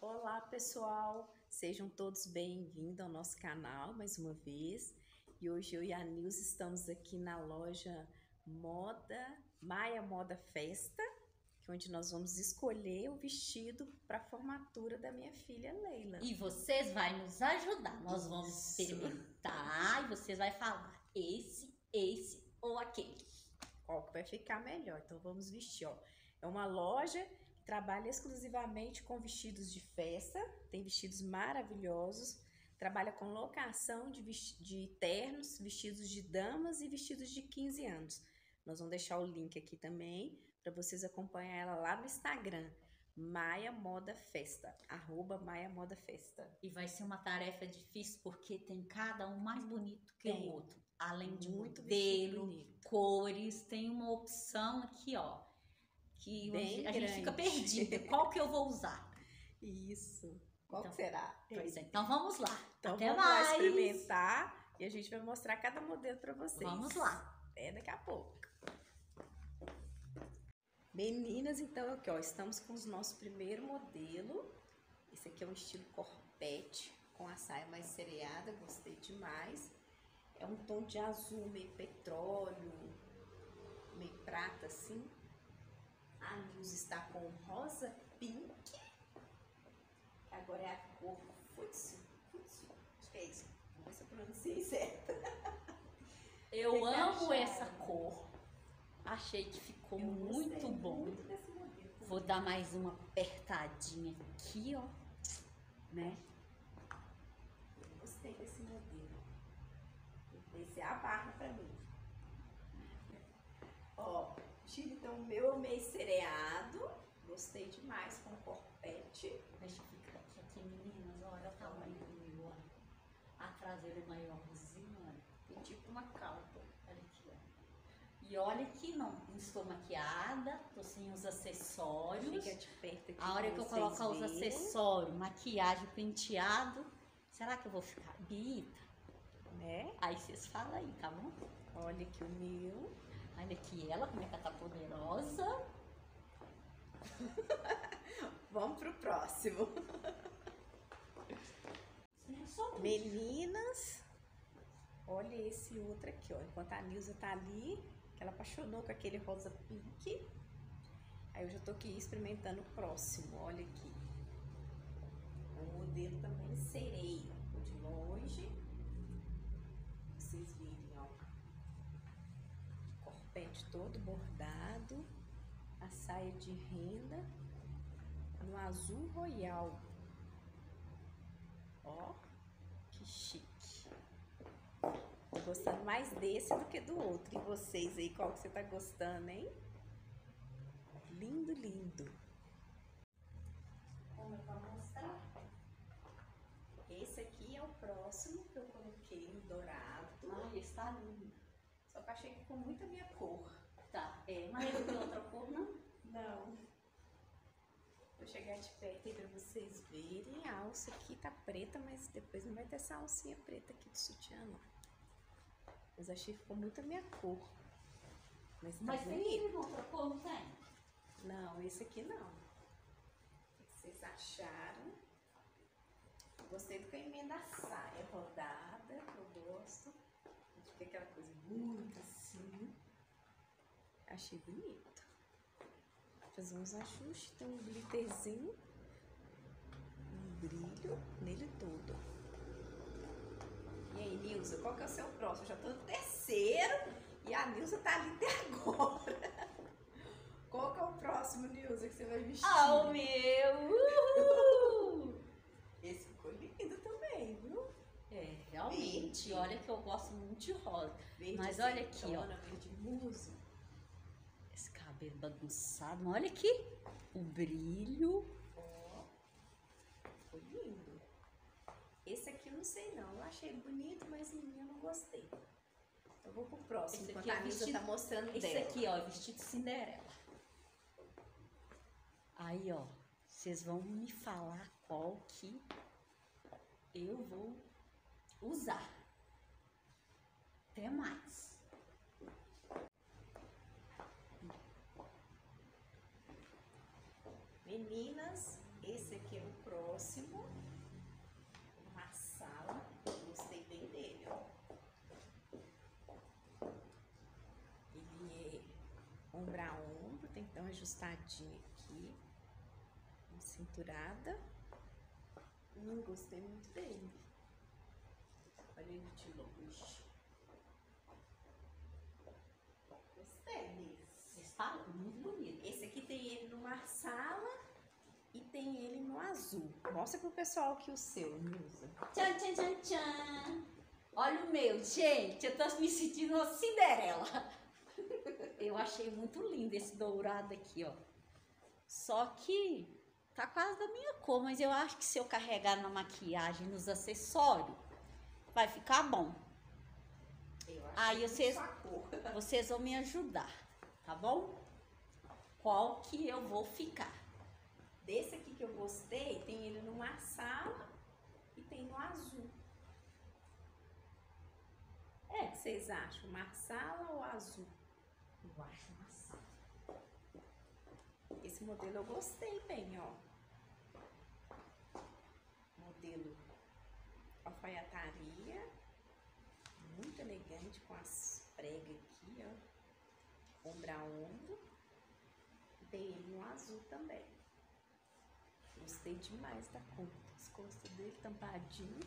Olá, pessoal! Sejam todos bem-vindos ao nosso canal mais uma vez. E hoje eu e a Nilce estamos aqui na loja Maia Moda Festa, que é onde nós vamos escolher o vestido para a formatura da minha filha Leila. E vocês vão nos ajudar. Nós vamos experimentar e vocês vão falar esse ou aquele. Qual que vai ficar melhor? Então vamos vestir, ó. É uma loja que trabalha exclusivamente com vestidos de festa, tem vestidos maravilhosos, trabalha com locação de ternos, vestidos de damas e vestidos de 15 anos. Nós vamos deixar o link aqui também para vocês acompanhar ela lá no Instagram, Maia Moda Festa, @MaiaModaFesta. E vai ser uma tarefa difícil porque tem cada um mais bonito que o outro. Além de muito modelo, cores, tem uma opção aqui, ó, que a gente fica perdida. Qual que eu vou usar? Isso. Qual que será? Pois é. Então vamos lá. Então Até vamos mais. lá experimentar e a gente vai mostrar cada modelo para vocês. Vamos lá. Até daqui a pouco. Meninas, então aqui, ó, estamos com o nosso primeiro modelo. Esse aqui é um estilo corpete, com a saia mais sereada, gostei demais. É um tom de azul meio petróleo, meio prata assim. A Nilce está com rosa pink. Agora é a cor Futsu. Acho que é isso. Vamos ver se eu pronunciei certo. Eu amo essa cor. Achei que ficou muito bom. Vou dar mais uma apertadinha aqui, ó. Né? Eu gostei desse modelo. Esse é a barra pra mim. Ó, então o meu é meio sereado. Gostei demais com o corpete. Deixa eu ficar aqui, meninas. Olha o tamanho do meu, olha. A traseira é maiorzinha, olha. Tem tipo uma calça. Olha aqui, ó. E olha que não estou maquiada, tô sem os acessórios. Fica de perto aqui. A hora que eu colocar os acessórios, maquiagem, penteado, será que eu vou ficar bonita? Né? Aí vocês falam aí, tá bom? Olha aqui o meu. Olha aqui ela, como é que ela tá poderosa. Vamos pro próximo. Meninas, olha esse outro aqui, ó. Enquanto a Nilce tá ali, que ela apaixonou com aquele rosa pink. Aí eu já tô aqui experimentando o próximo, olha aqui. Um modelo também sereia, de longe. Vocês virem, ó. Corpete todo bordado. A saia de renda no azul royal. Ó, que chique. Tô gostando mais desse do que do outro. E vocês aí, qual que você tá gostando, hein? Lindo, lindo. Como eu vou mostrar? Esse aqui é o próximo que eu coloquei no dourado. Ai, está lindo. Só que eu achei que ficou muito a minha cor. Tá, mas não tem outra cor, não? Não. Vou chegar de perto aí pra vocês verem. A alça aqui tá preta, mas depois não vai ter essa alcinha preta aqui do sutiã, não. Mas achei que ficou muito a minha cor. Mas tá bonito. Tem outra cor, não tem? Não, esse aqui não. O que vocês acharam? Gostei do caimento da saia rodada, que eu gosto. Fica aquela coisa muito assim. Achei bonito. Vou fazer uns ajustes, tem um glitterzinho, um brilho nele todo. E aí, Nilce, qual que é o seu próximo? Eu já tô no terceiro e a Nilce tá ali até agora. Qual que é o próximo, Nilce, que você vai vestir? Ah, o meu! Uhul! Esse ficou lindo também, viu? É, realmente. Verde. Olha que eu gosto muito de rosa. Verde, mas olha aqui, ó. Verde muso. Esse cabelo bagunçado. Mas olha aqui. O brilho. Ó. Ficou lindo. Esse aqui eu não sei não. Eu achei bonito, mas eu não gostei. Eu vou pro próximo. Esse enquanto aqui a Nilce tá mostrando esse dela. aqui, ó, vestido Cinderela. Aí, ó. Vocês vão me falar qual que eu vou usar. Até mais. Meninas, esse aqui é o próximo. tem que dar uma ajustadinha aqui. Uma cinturada. Gostei muito dele. Olha ele de longe. Gostei desse. Está muito bonito. Esse aqui tem ele no marsala e tem ele no azul. Mostra pro pessoal aqui o seu, Nilza. Tchan, tchan, tchan, tchan. Olha o meu, gente. Eu tô me sentindo uma Cinderela. Eu achei muito lindo esse dourado aqui, ó. Só que tá quase da minha cor, mas eu acho que se eu carregar na maquiagem, nos acessórios, vai ficar bom. Aí vocês vão me ajudar, tá bom? Qual que eu vou ficar? Desse aqui que eu gostei, tem ele no marsala e tem no azul. O que vocês acham? Marsala ou azul? Eu acho maçã. Esse modelo eu gostei bem, ó. Modelo alfaiataria. Muito elegante, com as pregas aqui, ó. Ombro a ombro. Tem ele no azul também. Gostei demais da cor. As costas dele tampadinho.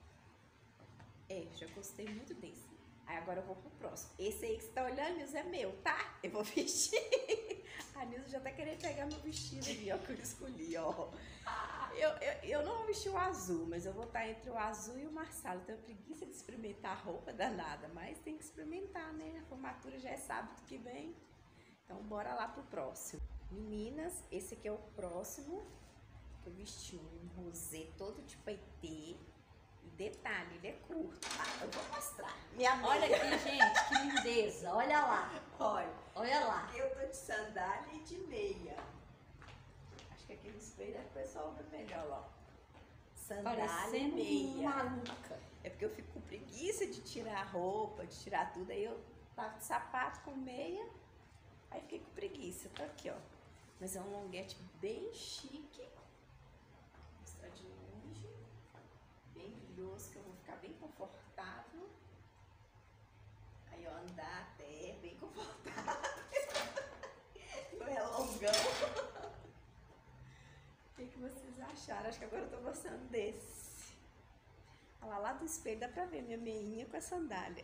Já gostei muito desse. Aí agora eu vou pro próximo. Esse aí que você tá olhando, Nilza, é meu, tá? Eu vou vestir. A Nilza já tá querendo pegar meu vestido ali, ó, que eu escolhi, ó. Eu não vou vestir o azul, mas eu vou estar entre o azul e o marsala. Eu tenho preguiça de experimentar a roupa danada, mas tem que experimentar, né? A formatura já é sábado que vem. Então bora lá pro próximo. Meninas, esse aqui é o próximo. Que eu vesti um rosé todo de paetê. E detalhe, ele é curto. Eu vou mostrar. Olha aqui, gente, que lindeza. Olha lá. Olha lá. Eu tô de sandália e de meia. Acho que aqui no espelho o pessoal vê melhor, ó. Sandália e meia. Maluca. É porque eu fico com preguiça de tirar a roupa, de tirar tudo. Aí eu tava de sapato com meia. Aí fiquei com preguiça. Tá aqui, ó. Mas é um longuete bem chique. Vou mostrar de longe. Bem brilhoso, que eu vou ficar bem confortável. Aí, ó, andar até bem confortável. Não é longão. O que vocês acharam? Acho que agora eu tô gostando desse. Olha lá do espelho, dá pra ver minha meinha com a sandália.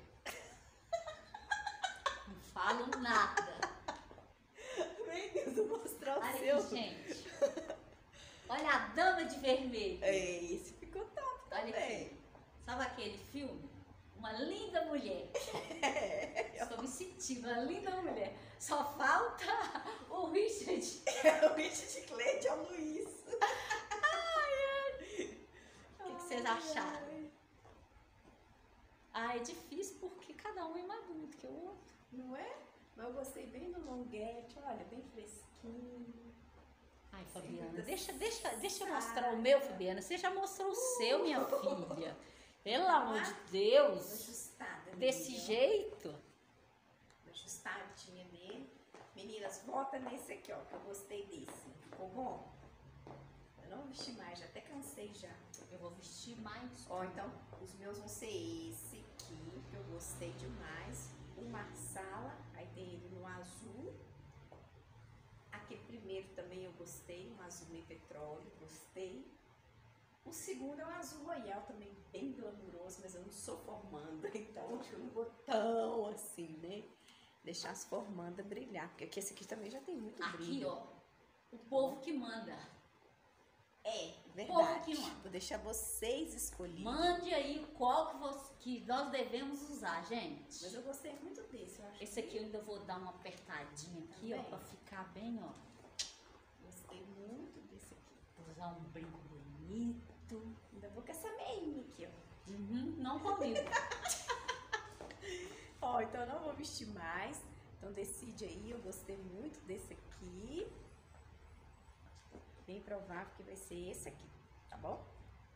Não falo nada. Meu Deus, eu vou mostrar o Olha seu. aqui, gente. Olha a dama de vermelho. Esse ficou top Olha também. aqui. Sabe aquele filme? Uma linda mulher. Estou me sentindo uma linda mulher. Só falta o Richard. O Richard Cleide é o Luiz. O que vocês acharam? É difícil porque cada um é mais bonito que o outro. Não é? Mas eu gostei bem do longuete, olha, bem fresquinho. Ai, Fabiana, deixa eu mostrar o meu, Fabiana. Você já mostrou o seu, minha filha. Pelo amor de Deus. Ajustada. Desse nele, jeito. Ajustadinha nele. Meninas, volta nesse aqui, ó, que eu gostei desse. Ficou bom? Eu não vou vestir mais, já até cansei já. Eu vou vestir mais. Ó, então, os meus vão ser esse aqui, que eu gostei demais. O marsala, aí tem ele no azul. Aquele primeiro também eu gostei, um azul meio petróleo, gostei. O segundo é um azul royal também, bem glamuroso, mas eu não sou formanda, então acho que eu não vou tão assim, né? Deixar as formandas brilhar, porque aqui, esse aqui também já tem muito brilho. Aqui, ó, o povo que manda. Verdade. Que manda. Vou deixar vocês escolherem. Mande aí qual que nós devemos usar, gente. Mas eu gostei muito desse, eu acho. Esse aqui eu ainda vou dar uma apertadinha aqui, ó, Também. pra ficar bem, ó. Gostei muito desse aqui. Vou usar um brinco bonito. Ainda vou com essa meinha aqui, ó. Não comigo. Ó, então eu não vou vestir mais. Então decide aí, eu gostei muito desse aqui. Bem provável que vai ser esse aqui, tá bom?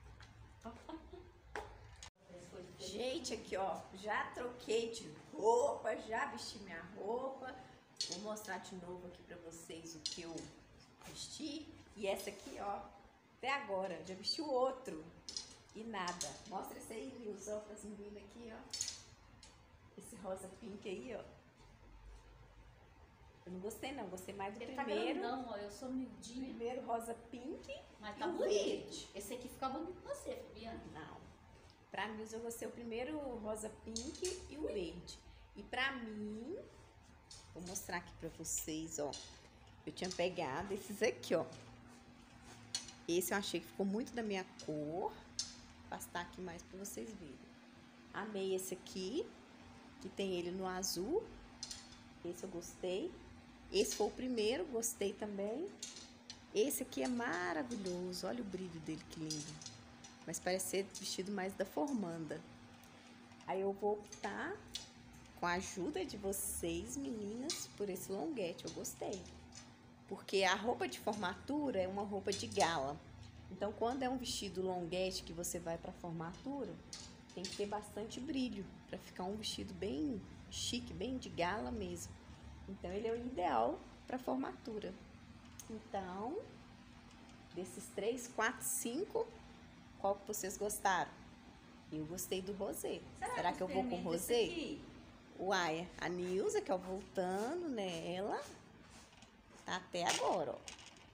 Gente, aqui ó, já troquei de roupa, já vesti minha roupa. Vou mostrar de novo aqui pra vocês o que eu vesti. E essa aqui, ó, até agora, já vesti o outro. E nada. Mostra esse aí, Nilson, pras meninas aqui, ó. Esse rosa pink aí, ó. Eu não gostei não, gostei mais do Ele primeiro. tá grandão, ó, eu sou miudinha. Primeiro rosa pink Mas e tá o bonito. verde. Esse aqui fica bonito pra você, Fabiana. Não. Pra mim, eu gostei o primeiro rosa pink e o verde. E pra mim, vou mostrar aqui pra vocês, ó. Eu tinha pegado esses aqui, ó. Esse eu achei que ficou muito da minha cor. Vou pastar aqui mais pra vocês verem. Amei esse aqui, que tem ele no azul. Esse eu gostei. Esse foi o primeiro, gostei também. Esse aqui é maravilhoso. Olha o brilho dele, que lindo. Mas parece ser vestido mais da formanda. Aí eu vou optar, com a ajuda de vocês, meninas, por esse longuete. Eu gostei. Porque a roupa de formatura é uma roupa de gala. Então, quando é um vestido longuete que você vai para formatura, tem que ter bastante brilho para ficar um vestido bem chique, bem de gala mesmo. Então, ele é o ideal para formatura. Então, desses 3, 4, 5, qual que vocês gostaram? Eu gostei do rosé. Será que eu vou com rosé? Uai, a Nilza, que é voltando nela, tá até agora, ó.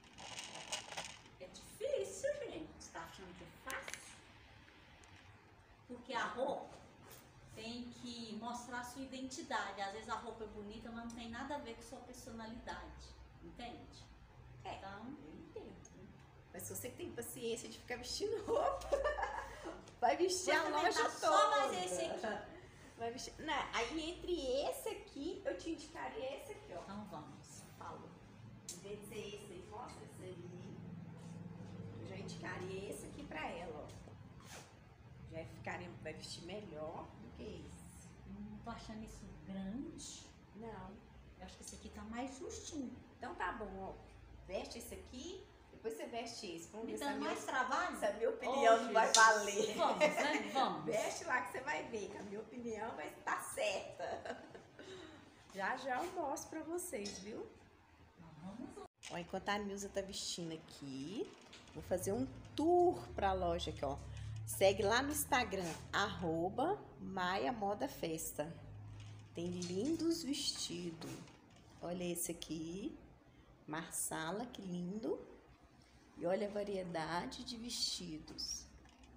É difícil, gente. Você tá achando que é fácil? Porque a roupa tem que mostrar a sua identidade. Às vezes a roupa é bonita, mas não tem nada a ver com sua personalidade. Entende? Então, Eu entendo. Mas se você tem paciência de ficar vestindo roupa, vai vestir a loja toda. Só mais esse aqui. Vai vestir. Não, aí entre esse aqui, eu te indicaria esse aqui, ó. Então vamos. Falou. Em vez de ser esse aí, mostra esse aí. Eu já indicaria esse aqui pra ela, ó. Vai vestir melhor do que esse. Tô achando isso grande. Não. Eu acho que esse aqui tá mais justinho. Então tá bom, ó. Veste esse aqui, depois você veste esse. Vamos Me ver se dando mais trabalho? a minha opinião não vai valer. Vamos, né? Vamos. Veste lá que você vai ver, que a minha opinião vai estar certa. Já já eu mostro pra vocês, viu? Vamos. Ó, enquanto a Nilza tá vestindo aqui, vou fazer um tour pra loja aqui, ó. Segue lá no Instagram, @MaiaModaFesta. Tem lindos vestidos. Olha esse aqui, Marsala, que lindo. E olha a variedade de vestidos.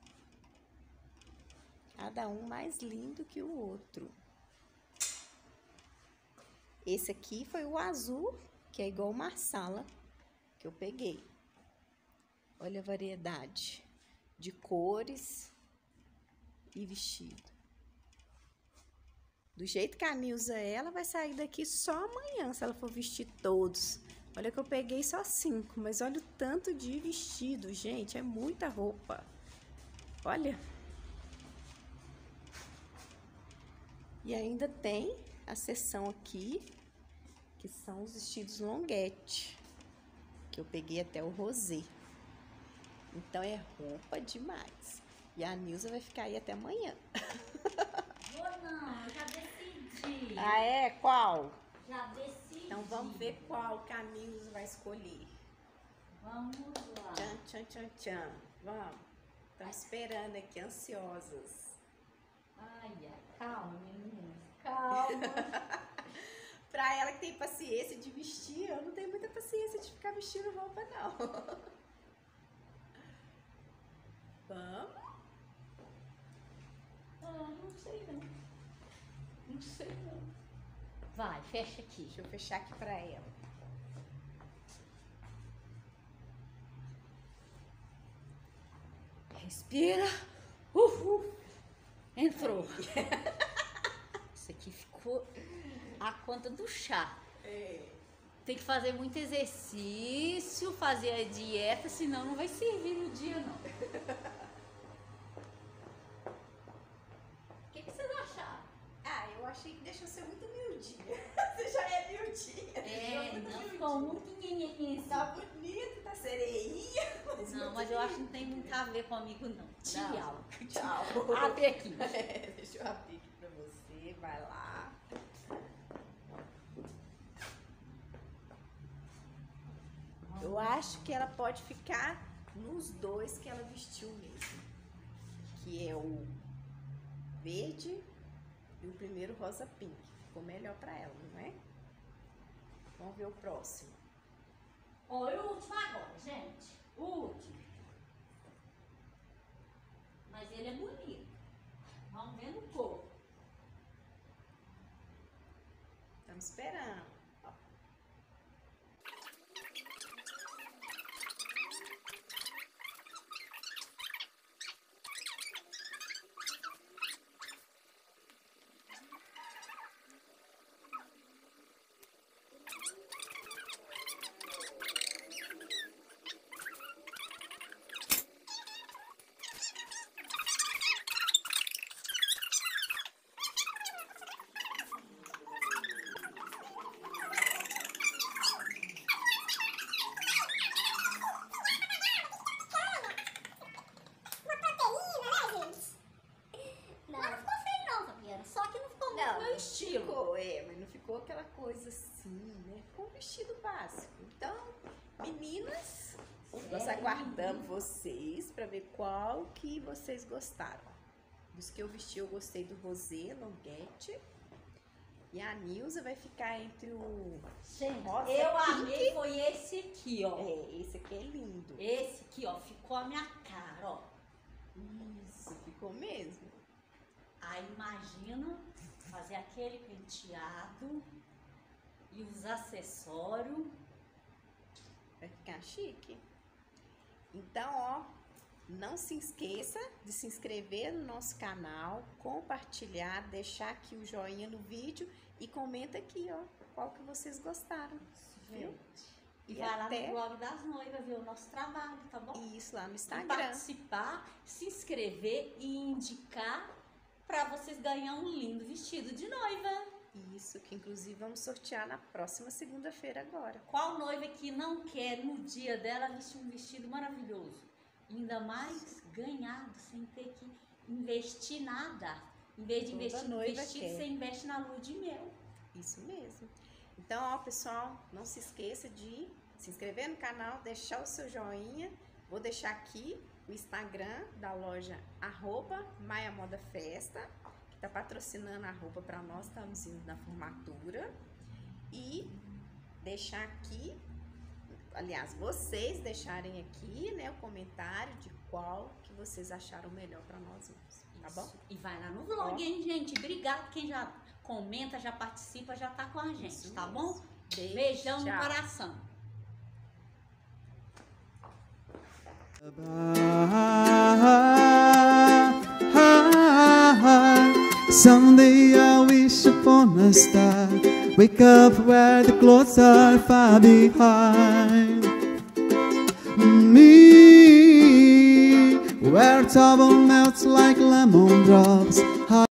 Cada um mais lindo que o outro. Esse aqui foi o azul, que é igual o Marsala, que eu peguei. Olha a variedade de cores e vestido. Do jeito que a Nilza é, ela vai sair daqui só amanhã, se ela for vestir todos. Olha que eu peguei só 5, mas olha o tanto de vestido, gente, é muita roupa. Olha. E ainda tem a seção aqui, que são os vestidos longuete, que eu peguei até o rosé. Então é roupa demais. E a Nilza vai ficar aí até amanhã. Vou não, eu já decidi. Ah, é? Qual? Já decidi. Então vamos ver qual que a Nilza vai escolher. Vamos lá. Tchan, tchan, tchan, tchan. Vamos. Estamos esperando aqui, ansiosas. Ai, calma, meninas. Calma. Pra ela que tem paciência de vestir, eu não tenho muita paciência de ficar vestindo roupa, não. Vamos? Não sei não. Não sei não. Vai, fecha aqui. Deixa eu fechar aqui pra ela. Respira. Entrou. Isso aqui ficou a conta do chá. Tem que fazer muito exercício, fazer a dieta, senão não vai servir no dia, não. O que vocês acharam? Ah, eu achei que deixou ser muito miudinha. Você já é miudinha. Não ficou muito nhenhenhenzinho. Tá bonito, tá sereinha. Não, mas eu acho que não tem muito a ver comigo, não. Tchau. Tchau. Abre aqui. Deixa eu abrir aqui pra você. Vai lá. Eu acho que ela pode ficar nos dois que ela vestiu mesmo. Que é o verde e o primeiro rosa pink. Ficou melhor pra ela, não é? Vamos ver o próximo. Olha o último agora, gente. O último. Mas ele é bonito. Vamos ver no corpo. Estamos esperando. Ficou, mas não ficou aquela coisa assim, né? Ficou um vestido básico. Então, meninas, nós aguardamos vocês para ver qual que vocês gostaram. Dos que eu vesti, eu gostei do rosé, longuete. E a Nilza vai ficar entre o rosa, eu pink. amei, foi esse aqui, ó. Esse aqui é lindo. Esse aqui, ó, ficou a minha cara, ó. Isso, ficou mesmo. Aí imagina fazer aquele penteado e os acessórios. Vai ficar chique. Então, ó, não se esqueça de se inscrever no nosso canal, compartilhar, deixar aqui o joinha no vídeo e comenta aqui, ó, qual que vocês gostaram, viu? E vai lá no blog das noivas ver o nosso trabalho, tá bom? Isso, lá no E Instagram. participar, se inscrever e indicar para vocês ganharem um lindo vestido de noiva. Isso, que inclusive vamos sortear na próxima segunda-feira agora. Qual noiva que não quer no dia dela vestir um vestido maravilhoso? Ainda mais ganhado, sem ter que investir nada. Em vez de investir no vestido, você investe na lua de mel. Isso mesmo. Então, ó, pessoal, não se esqueça de se inscrever no canal, deixar o seu joinha. Vou deixar aqui o Instagram da loja @MaiaModaFesta, que está patrocinando a roupa para nós, estamos indo na formatura. E deixar aqui, aliás, vocês deixarem aqui, né, o comentário de qual que vocês acharam melhor para nós outros, tá bom? E vai lá no vlog, hein, gente? Obrigado quem já comenta, já participa, já tá com a gente, Isso tá mesmo. bom? Beijo, Beijão tchau. no coração. Someday I wish upon a star, wake up where the clouds are far behind me, where trouble melts like lemon drops.